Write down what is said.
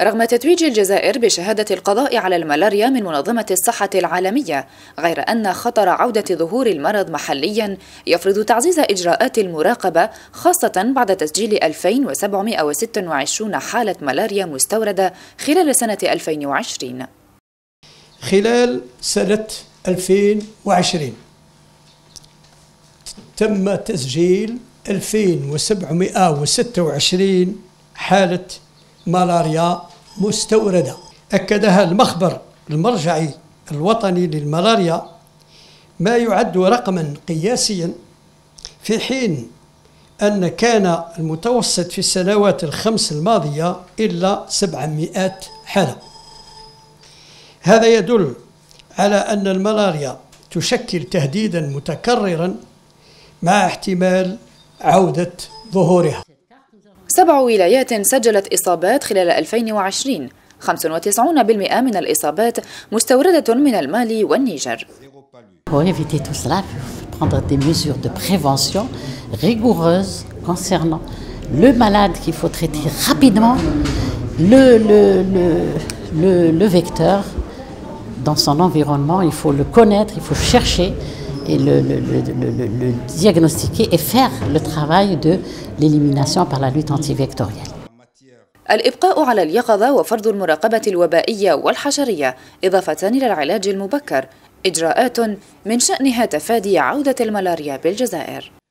رغم تتويج الجزائر بشهادة القضاء على الملاريا من منظمة الصحة العالمية، غير أن خطر عودة ظهور المرض محليا يفرض تعزيز إجراءات المراقبة، خاصة بعد تسجيل 2726 حالة ملاريا مستوردة خلال سنة 2020. خلال سنة 2020 تم تسجيل 2726 حالة ملاريا مستوردة. أكدها المخبر المرجعي الوطني للملاريا، ما يعد رقما قياسيا، في حين أن كان المتوسط في السنوات الخمس الماضية إلا 700 حالة. هذا يدل على أن الملاريا تشكل تهديدا متكررا مع احتمال عودة ظهورها. 7 ولايات سجلت إصابات خلال 2020، 95% من الإصابات مستوردة من المالي والنيجر. Pour éviter tout cela, il faut prendre des mesures de prévention rigoureuses concernant le malade qu'il faut traiter rapidement, le vecteur dans son environnement, il faut le connaître, il faut chercher et le diagnostiquer et faire le travail de l'élimination par la lutte antivectorielle. الإبقاء على اليقظة وفرض المراقبة الوبائية والحشرية إضافة إلى العلاج المبكر إجراءات من شأنها تفادي عودة الملاريا بالجزائر.